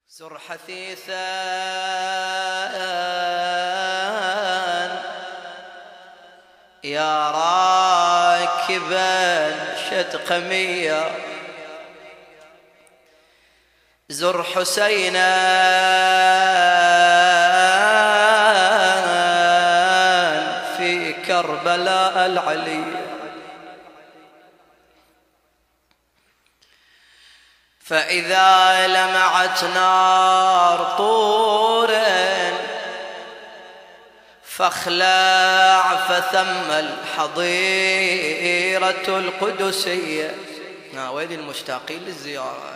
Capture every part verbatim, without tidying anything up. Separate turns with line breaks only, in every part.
زر حثيثا يا راكبا شدقمية، زر حسينا في كربلاء العلي، فإذا لمعت نار طور فاخلع فثم الحظيرة القدسية. وين المشتاقين للزيارة؟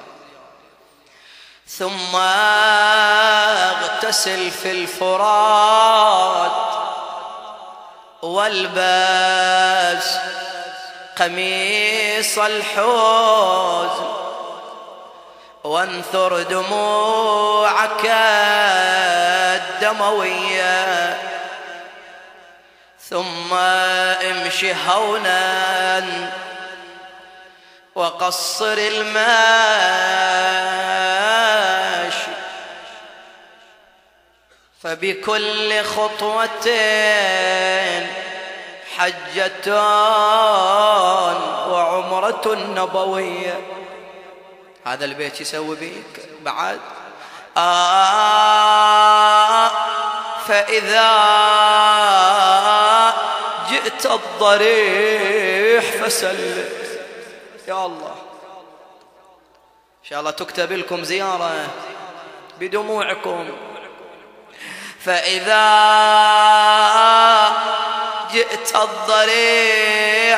ثم اغتسل في الفرات والبس قميص الحزن وانثر دموعك الدموية، ثم امشي هونا وقصر الماشي، فبكل خطوة حجة وعمرة نبوية. هذا البيت يسوي بيك بعد. آه فإذا جئت الضريح فسلم. يا الله إن شاء الله تكتب لكم زيارة بدموعكم. فإذا جئت الضريح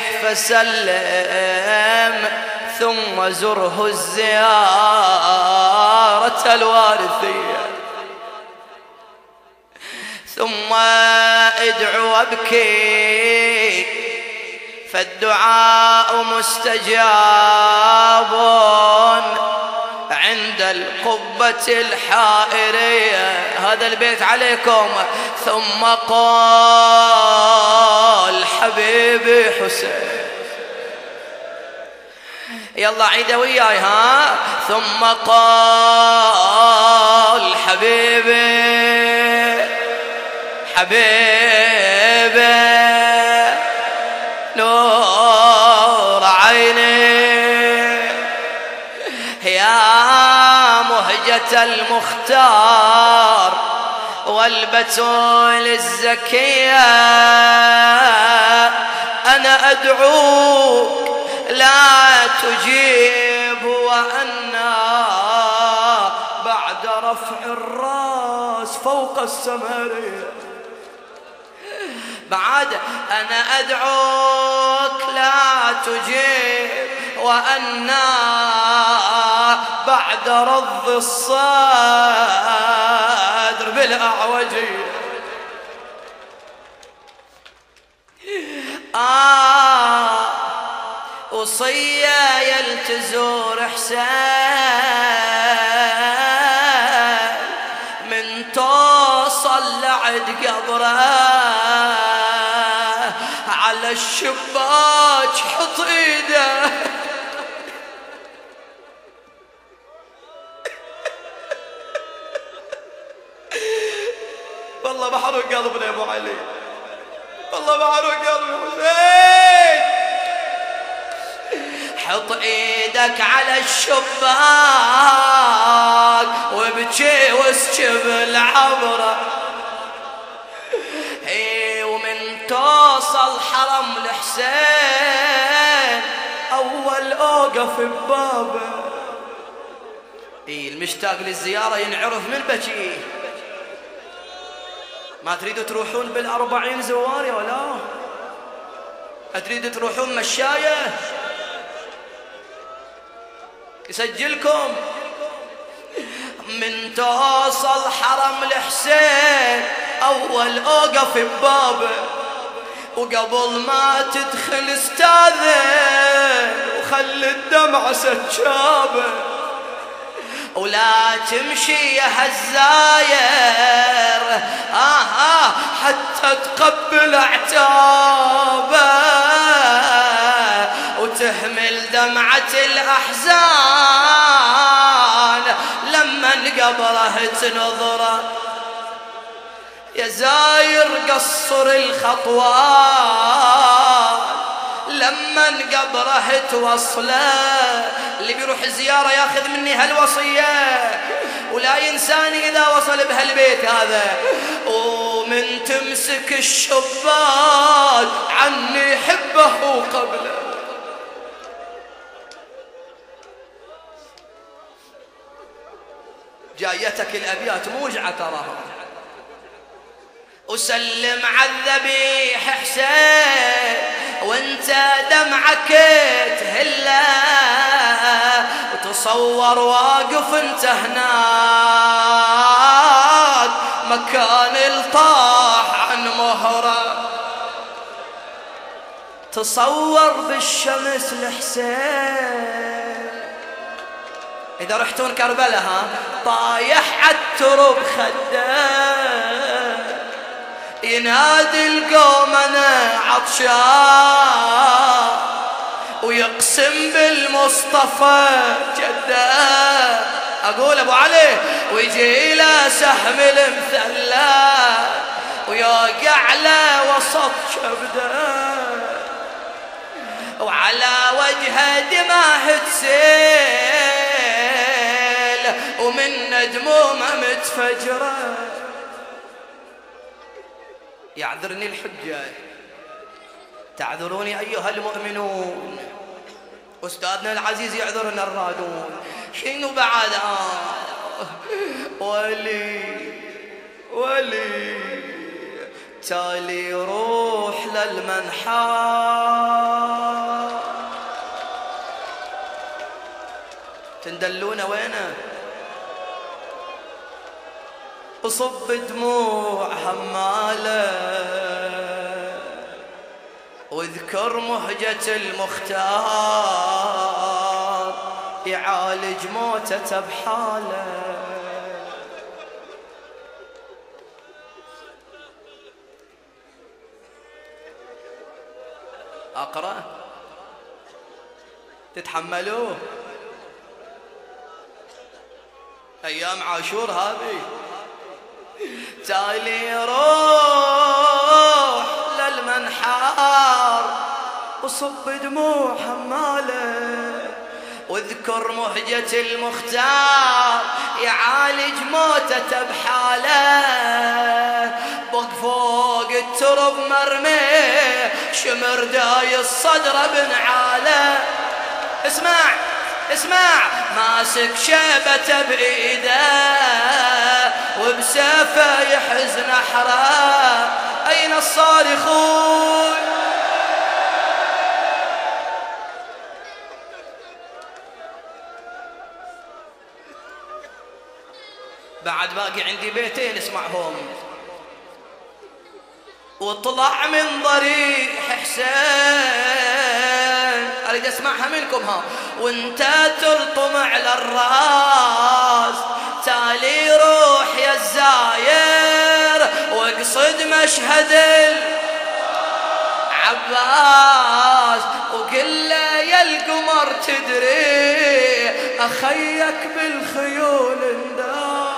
فسلم، ثم زره الزيارة الوارثية، ثم ادعو وابكي فالدعاء مستجاب عند القبة الحائرية. هذا البيت عليكم. ثم قال حبيبي حسين، يلا عيدة وياي ها. ثم قال حبيبي حبيبي نور عيني يا مهجة المختار والبتول الزكية، أنا أدعوك لا تجيب وأنا بعد رفع الرأس فوق السمرية. بعد أنا أدعوك لا تجيب وأنا بعد رض الصدر بالأعوجية. آه وصية يلتزور حسين من توصل لعد قبره على الشباك حط ايده والله بحرق قلبنا يا ابو علي، والله بحرق قلبي حسين. حط ايدك على الشباك وابكي واسكب العبره، اي ومن توصل حرم الحسين اول اوقف ببابه. اي المشتاق للزياره ينعرف من بكي. ما تريدوا تروحون بالأربعين زوار يا ولا؟ أتريدوا تروحون مشاية؟ يسجلكم. من توصل حرم الحسين أول أوقف ببابه، وقبل ما تدخل استاذن وخلي الدمع سجابه، ولا تمشي يا هالزاير آه آه حتى تقبل اعتابه وتهمل دمعة الأحزان لما قبره تنظره يا زاير قصر الخطوات لما قبره توصله اللي بيروح الزيارة ياخذ مني هالوصية ولا ينساني إذا وصل بهالبيت هذا ومن تمسك الشباك عني حبه قبله. جايتك الأبيات موجعة تراها. وسلم عالذبيح حسين وانت دمعك تهله وتصور واقف انت هناك مكان الطاح عن مهره. تصور بالشمس الحسين إذا رحتون كربلاء ها طايح عالترب خده ينادي القوم انا عطشان ويقسم بالمصطفى جده. اقول ابو علي ويجي له سهم المثلى ويوقع له وسط كبده وعلى وجهه دماه تسيل ومن دمومه متفجره. يعذرني الحجة تعذروني أيها المؤمنون. أستاذنا العزيز يعذرنا الرادون. شنو بعد آه ولي ولي تالي روح للمنحى تندلون وينه وصب دموع هماله واذكر مهجة المختار يعالج موتة بحاله. أقرأ تتحملوه أيام عاشور هذه. تالي روح للمنحار وصب دموع حماله واذكر مهجة المختار يعالج موتة بحاله. بق فوق الترب مرمي شمر داي الصدر بنعاله. اسمع اسمع ماسك شيبته بإيده وبسيفه يحز نحره. أين الصارخون؟ بعد باقي عندي بيتين اسمعهم. وطلع من ضريح حسين اريد اسمعها منكم ها. وانت تلطم على الراس تالي روح يا الزاير واقصد مشهد العباس وقل له يا القمر تدري اخيك بالخيول اندار.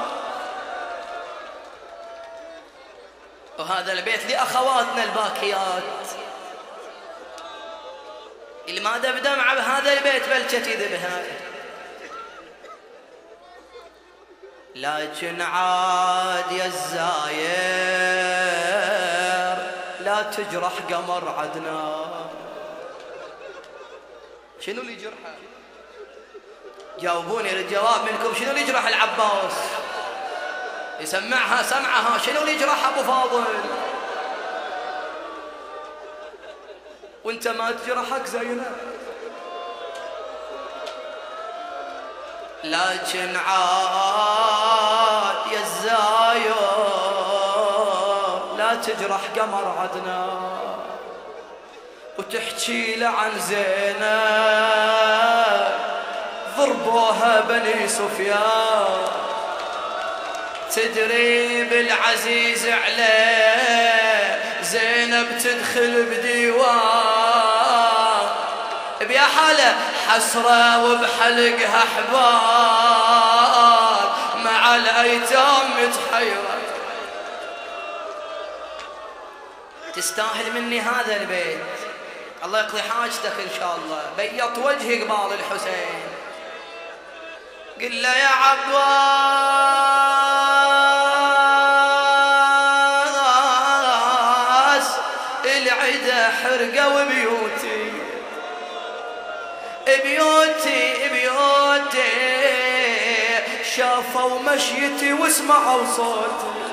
وهذا البيت لأخواتنا الباكيات اللي ما دب دمعة بهذا البيت بلشت يذبها. لكن عاد يا الزاير لا تجرح قمر عدنان. شنو اللي جرحه؟ جاوبوني للجواب منكم. شنو اللي جرح العباس؟ يسمعها سمعها. شنو اللي يجرح ابو فاضل؟ وانت ما تجرحك زينب. لكن عاد يا الزاير لا تجرح قمر عدنان وتحكي له عن زينب ضربوها بني سفيان. تدري بالعزيز عليه زينب تدخل بديوان بيا حاله حسرة وبحلقها حبال على ايتام متحيرة. تستاهل مني هذا البيت، الله يقضي حاجتك ان شاء الله. بيض وجهي قبال الحسين، قل له يا عباس العدا حرقوا بيوتي بيوتي بيوتي، شافوا مشيتي واسمعوا صوتي.